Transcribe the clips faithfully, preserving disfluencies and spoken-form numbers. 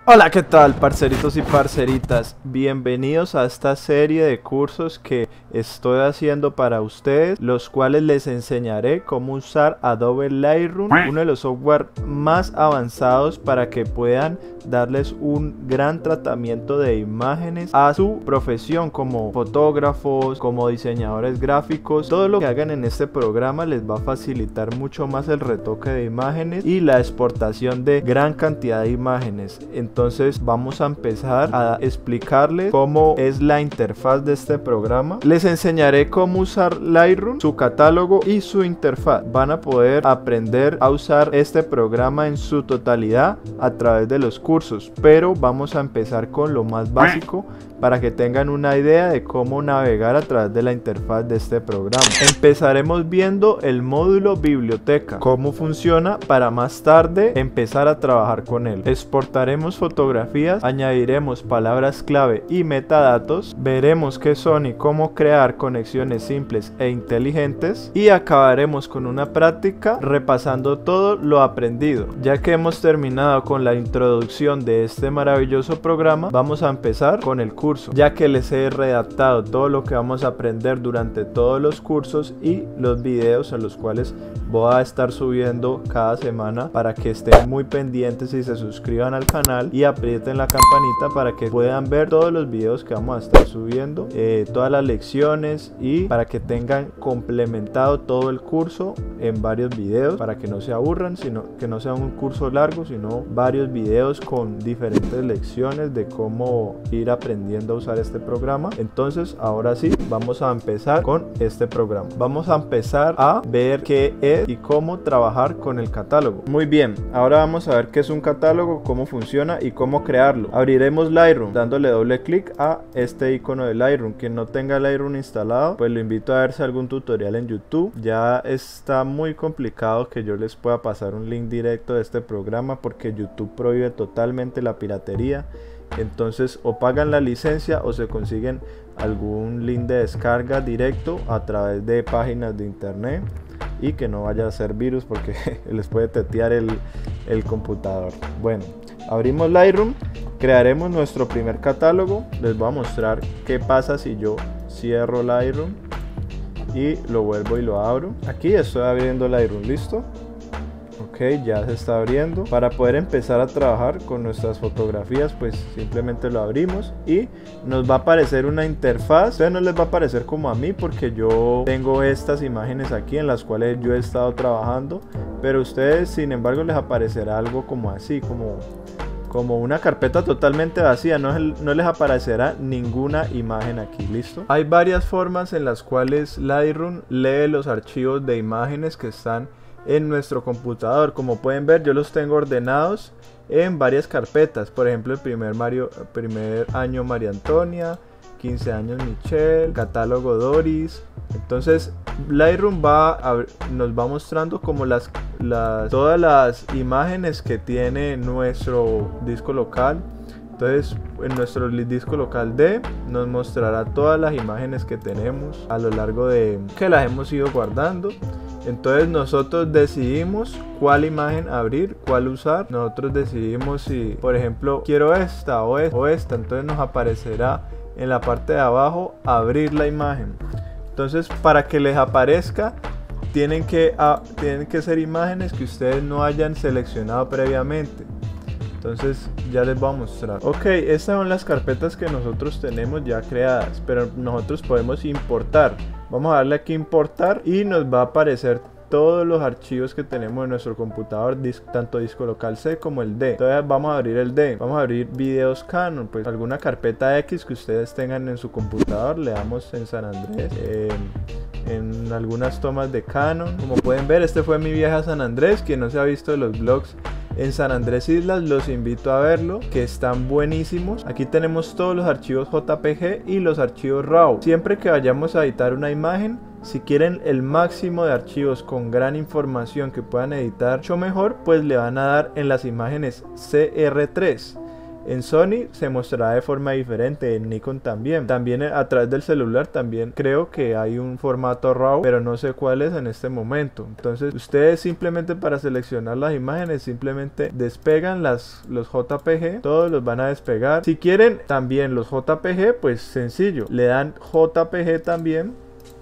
Hola, ¿qué tal, parceritos y parceritas? Bienvenidos a esta serie de cursos que estoy haciendo para ustedes, los cuales les enseñaré cómo usar Adobe Lightroom, uno de los software más avanzados para que puedan darles un gran tratamiento de imágenes a su profesión como fotógrafos, como diseñadores gráficos. Todo lo que hagan en este programa les va a facilitar mucho más el retoque de imágenes y la exportación de gran cantidad de imágenes. Entonces vamos a empezar a explicarles cómo es la interfaz de este programa. Les enseñaré cómo usar Lightroom, su catálogo y su interfaz. Van a poder aprender a usar este programa en su totalidad a través de los cursos, pero vamos a empezar con lo más básico para que tengan una idea de cómo navegar a través de la interfaz de este programa. Empezaremos viendo el módulo biblioteca, cómo funciona para más tarde empezar a trabajar con él. Exportaremos fotografías, añadiremos palabras clave y metadatos, veremos qué son y cómo crear conexiones simples e inteligentes y acabaremos con una práctica repasando todo lo aprendido. Ya que hemos terminado con la introducción de este maravilloso programa, vamos a empezar con el curso, ya que les he redactado todo lo que vamos a aprender durante todos los cursos y los videos en los cuales voy a estar subiendo cada semana, para que estén muy pendientes y se suscriban al canal y aprieten la campanita para que puedan ver todos los videos que vamos a estar subiendo, eh, todas las lecciones, y para que tengan complementado todo el curso en varios videos, para que no se aburran, sino que no sea un curso largo, sino varios videos con diferentes lecciones de cómo ir aprendiendo a usar este programa. Entonces ahora sí, vamos a empezar con este programa. Vamos a empezar a ver qué es y cómo trabajar con el catálogo. Muy bien, ahora vamos a ver qué es un catálogo, cómo funciona y cómo crearlo. Abriremos Lightroom dándole doble clic a este icono de Lightroom. Quien no tenga Lightroom instalado, pues lo invito a verse algún tutorial en YouTube. Ya está muy complicado que yo les pueda pasar un link directo de este programa, porque YouTube prohíbe totalmente la piratería. Entonces o pagan la licencia o se consiguen algún link de descarga directo a través de páginas de internet, y que no vaya a ser virus porque les puede tetear el, el computador. Bueno, abrimos Lightroom, crearemos nuestro primer catálogo. Les voy a mostrar qué pasa si yo cierro Lightroom y lo vuelvo y lo abro. Aquí estoy abriendo Lightroom, listo. Ok, ya se está abriendo. Para poder empezar a trabajar con nuestras fotografías, pues simplemente lo abrimos y nos va a aparecer una interfaz. A ustedes no les va a aparecer como a mí, porque yo tengo estas imágenes aquí en las cuales yo he estado trabajando, pero a ustedes sin embargo les aparecerá algo como así, como como una carpeta totalmente vacía. No, no les aparecerá ninguna imagen aquí, listo. Hay varias formas en las cuales Lightroom lee los archivos de imágenes que están en nuestro computador. Como pueden ver, yo los tengo ordenados en varias carpetas. Por ejemplo, el primer, Mario, primer año María Antonia, quince años Michelle, catálogo Doris. Entonces Lightroom va a, nos va mostrando como las, las todas las imágenes que tiene nuestro disco local. Entonces en nuestro disco local D nos mostrará todas las imágenes que tenemos a lo largo de que las hemos ido guardando. Entonces nosotros decidimos cuál imagen abrir, cuál usar. Nosotros decidimos si, por ejemplo, quiero esta o esta, o esta. Entonces nos aparecerá en la parte de abajo abrir la imagen. Entonces, para que les aparezca, tienen que, ah, tienen que ser imágenes que ustedes no hayan seleccionado previamente. Entonces ya les voy a mostrar. Ok, estas son las carpetas que nosotros tenemos ya creadas, pero nosotros podemos importar. Vamos a darle aquí importar y nos va a aparecer todos los archivos que tenemos en nuestro computador, tanto disco local C como el D. Entonces vamos a abrir el D, vamos a abrir videos Canon, pues alguna carpeta X que ustedes tengan en su computador. Le damos en San Andrés, eh, en algunas tomas de Canon. Como pueden ver, este fue mi viaje a San Andrés. Quien no se ha visto los vlogs en San Andrés Islas, los invito a verlo, que están buenísimos. Aquí tenemos todos los archivos J P G y los archivos RAW. Siempre que vayamos a editar una imagen, si quieren el máximo de archivos con gran información que puedan editar mucho mejor, pues le van a dar en las imágenes C R tres. En Sony se mostrará de forma diferente, en Nikon también. También a través del celular también creo que hay un formato RAW, pero no sé cuál es en este momento. Entonces ustedes simplemente para seleccionar las imágenes simplemente despegan las, los J P G, todos los van a despegar. Si quieren también los J P G, pues sencillo, le dan J P G también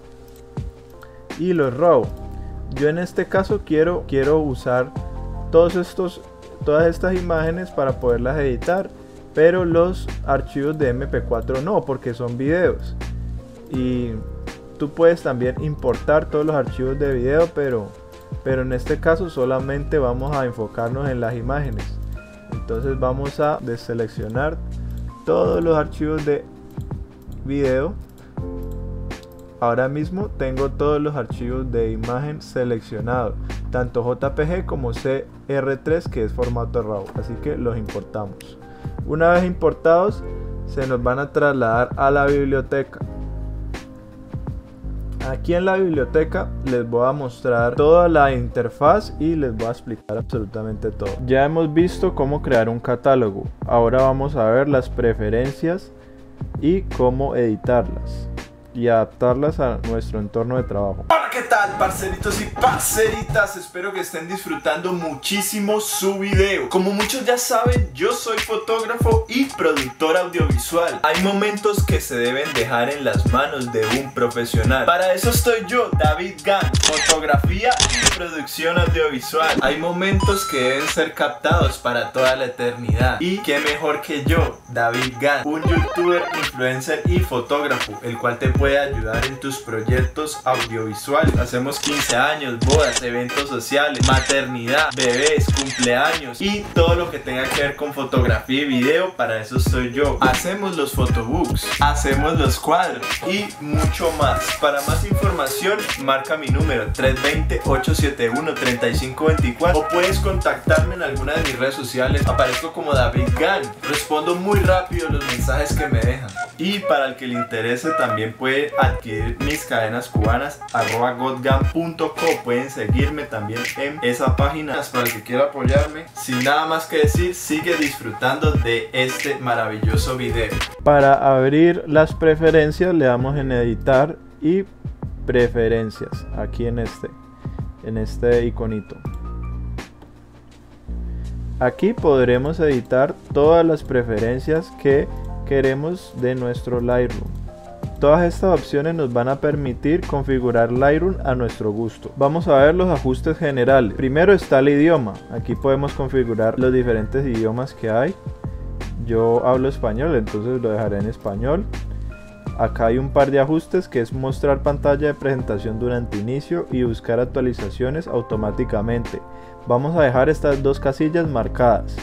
y los RAW. Yo en este caso quiero, quiero usar todos estos todas estas imágenes para poderlas editar, pero los archivos de eme pe cuatro no, porque son videos. Y tú puedes también importar todos los archivos de video, pero pero en este caso solamente vamos a enfocarnos en las imágenes. Entonces vamos a deseleccionar todos los archivos de video. Ahora mismo tengo todos los archivos de imagen seleccionados, tanto J P G como ce erre tres, que es formato RAW, así que los importamos. Una vez importados, se nos van a trasladar a la biblioteca. Aquí en la biblioteca les voy a mostrar toda la interfaz y les voy a explicar absolutamente todo. Ya hemos visto cómo crear un catálogo, ahora vamos a ver las preferencias y cómo editarlas y adaptarlas a nuestro entorno de trabajo. Hola, ¿qué tal, parceritos y parceritas? Espero que estén disfrutando muchísimo su video. Como muchos ya saben, yo soy fotógrafo y productor audiovisual. Hay momentos que se deben dejar en las manos de un profesional. Para eso estoy yo, David Gan, fotografía y producción audiovisual. Hay momentos que deben ser captados para toda la eternidad. Y qué mejor que yo, David Gan, un youtuber, influencer y fotógrafo, el cual te puede ayudar en tus proyectos audiovisuales. Hacemos quince años, bodas, eventos sociales, maternidad, bebés, cumpleaños y todo lo que tenga que ver con fotografía y video. Para eso estoy yo. Hacemos los photobooks, hacemos los cuadros y mucho más. Para más información, marca mi número tres dos cero, ocho siete uno, tres cinco dos cuatro o puedes contactarme en alguna de mis redes sociales. Aparezco como David Gan. Respondo muy rápido los mensajes que me dejan. Y para el que le interese también puede adquirir mis cadenas cubanas arroba godgan punto co. Pueden seguirme también en esa página para el que quiera apoyarme. Sin nada más que decir, sigue disfrutando de este maravilloso video. Para abrir las preferencias le damos en editar y preferencias aquí en este en este iconito. Aquí podremos editar todas las preferencias que queremos de nuestro Lightroom. Todas estas opciones nos van a permitir configurar Lightroom a nuestro gusto. Vamos a ver los ajustes generales. Primero está el idioma. Aquí podemos configurar los diferentes idiomas que hay. Yo hablo español, entonces lo dejaré en español. Acá hay un par de ajustes, que es mostrar pantalla de presentación durante inicio y buscar actualizaciones automáticamente. Vamos a dejar estas dos casillas marcadas.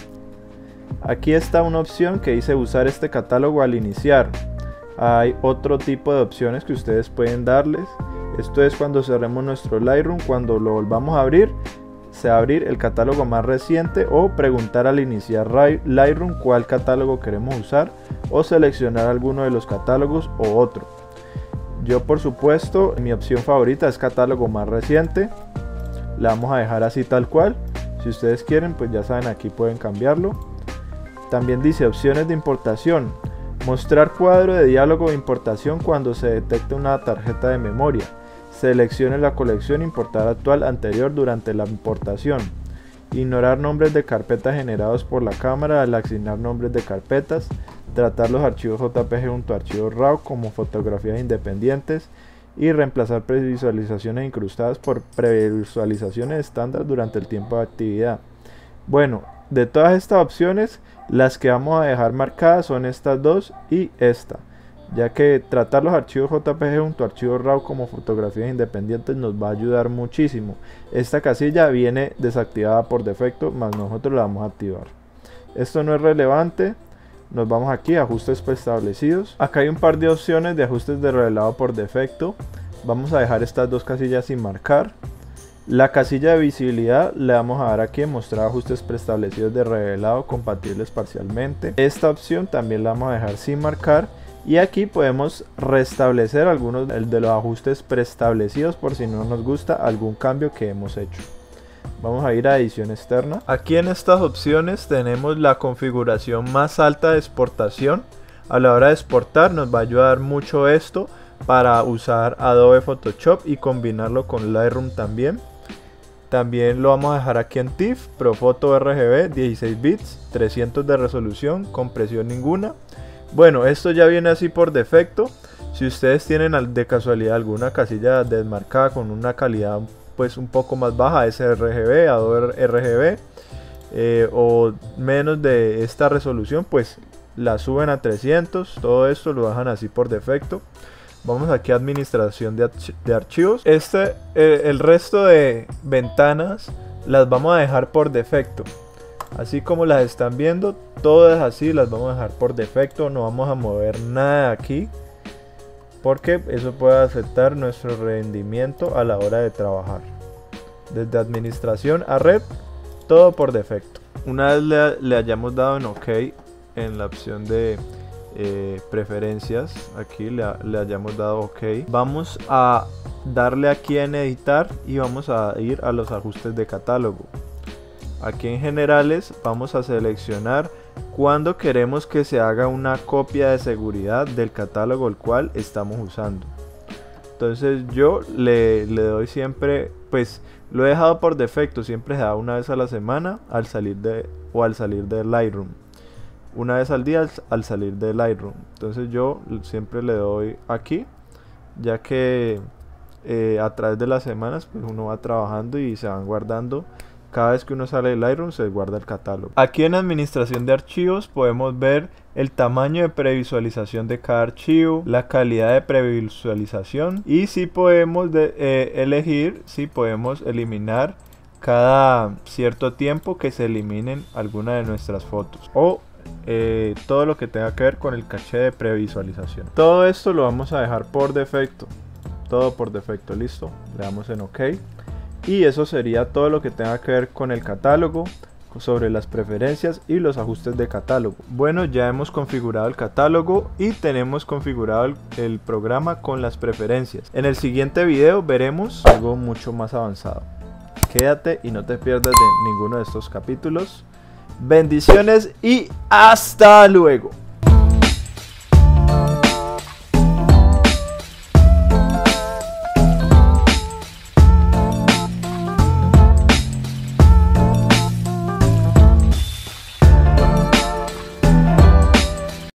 Aquí está una opción que dice usar este catálogo al iniciar. Hay otro tipo de opciones que ustedes pueden darles. Esto es cuando cerremos nuestro Lightroom, cuando lo volvamos a abrir, se va a abrir el catálogo más reciente, o preguntar al iniciar Lightroom cuál catálogo queremos usar, o seleccionar alguno de los catálogos o otro. Yo, por supuesto, mi opción favorita es catálogo más reciente. La vamos a dejar así tal cual. Si ustedes quieren, pues ya saben, aquí pueden cambiarlo. También dice opciones de importación. Mostrar cuadro de diálogo de importación cuando se detecta una tarjeta de memoria. Seleccione la colección importada actual anterior durante la importación. Ignorar nombres de carpetas generados por la cámara al asignar nombres de carpetas. Tratar los archivos J P G junto a archivos RAW como fotografías independientes. Y reemplazar previsualizaciones incrustadas por previsualizaciones estándar durante el tiempo de actividad. Bueno, de todas estas opciones, las que vamos a dejar marcadas son estas dos y esta, ya que tratar los archivos J P G junto a archivos RAW como fotografías independientes nos va a ayudar muchísimo. Esta casilla viene desactivada por defecto, mas nosotros la vamos a activar. Esto no es relevante. Nos vamos aquí a ajustes preestablecidos. Acá hay un par de opciones de ajustes de revelado por defecto. Vamos a dejar estas dos casillas sin marcar. La casilla de visibilidad le vamos a dar aquí en mostrar ajustes preestablecidos de revelado compatibles parcialmente. Esta opción también la vamos a dejar sin marcar. Y aquí podemos restablecer algunos de los ajustes preestablecidos por si no nos gusta algún cambio que hemos hecho. Vamos a ir a edición externa. Aquí en estas opciones tenemos la configuración más alta de exportación. A la hora de exportar nos va a ayudar mucho esto para usar Adobe Photoshop y combinarlo con Lightroom también. También lo vamos a dejar aquí en T I F F, Profoto R G B, dieciséis bits, trescientos de resolución, compresión ninguna. Bueno, esto ya viene así por defecto. Si ustedes tienen de casualidad alguna casilla desmarcada con una calidad pues un poco más baja, S R G B, Adobe R G B eh, o menos de esta resolución, pues la suben a trescientos. Todo esto lo dejan así por defecto. Vamos aquí a administración de, arch de archivos. Este, eh, el resto de ventanas las vamos a dejar por defecto. Así como las están viendo, todas así las vamos a dejar por defecto. No vamos a mover nada de aquí, porque eso puede afectar nuestro rendimiento a la hora de trabajar. Desde administración a red, todo por defecto. Una vez le, le hayamos dado en OK en la opción de eh, preferencias, aquí le, le hayamos dado OK, vamos a darle aquí en editar y vamos a ir a los ajustes de catálogo. Aquí en generales vamos a seleccionar cuando queremos que se haga una copia de seguridad del catálogo el cual estamos usando. Entonces yo le, le doy siempre, pues lo he dejado por defecto, siempre se da una vez a la semana al salir de o al salir de Lightroom, una vez al día al, al salir de Lightroom. Entonces yo siempre le doy aquí, ya que eh, a través de las semanas pues uno va trabajando y se van guardando. Cada vez que uno sale de Lightroom se guarda el catálogo. Aquí en administración de archivos podemos ver el tamaño de previsualización de cada archivo, la calidad de previsualización y si podemos de, eh, elegir si podemos eliminar cada cierto tiempo que se eliminen alguna de nuestras fotos o eh, todo lo que tenga que ver con el caché de previsualización. Todo esto lo vamos a dejar por defecto, todo por defecto, listo. Le damos en OK. Y eso sería todo lo que tenga que ver con el catálogo, sobre las preferencias y los ajustes de catálogo. Bueno, ya hemos configurado el catálogo y tenemos configurado el, el programa con las preferencias. En el siguiente video veremos algo mucho más avanzado. Quédate y no te pierdas de ninguno de estos capítulos. Bendiciones y hasta luego.